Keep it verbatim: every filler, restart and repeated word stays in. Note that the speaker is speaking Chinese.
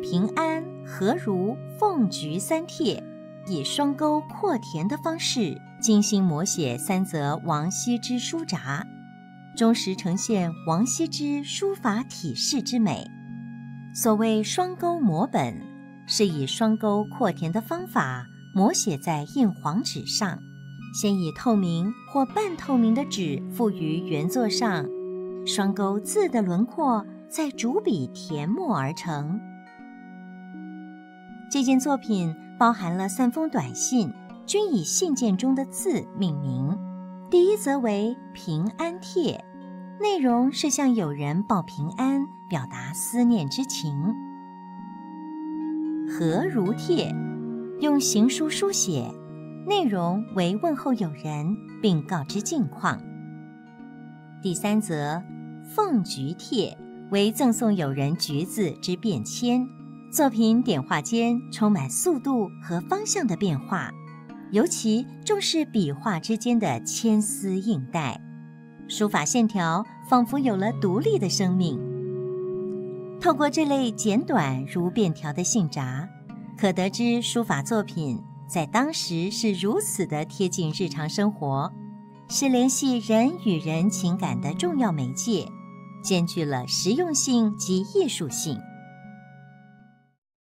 平安、和如、凤菊三帖，以双钩扩填的方式精心摹写三则王羲之书札，忠实呈现王羲之书法体式之美。所谓双钩摹本，是以双钩扩填的方法摹写在印黄纸上，先以透明或半透明的纸附于原作上，双钩字的轮廓再逐笔填没而成。这件作品包含了三封短信，均以信件中的字命名。第一则为平安帖，内容是向友人报平安，表达思念之情。和如帖，用行书书写，内容为问候友人并告知近况。第三则凤菊帖，为赠送友人橘子之便签。作品点画间充满速度和方向的变化，尤其重视笔画之间的牵丝印带，书法线条仿佛有了独立的生命。透过这类简短如便条的信札，可得知书法作品在当时是如此的贴近日常生活，是联系人与人情感的重要媒介，兼具了实用性及艺术性。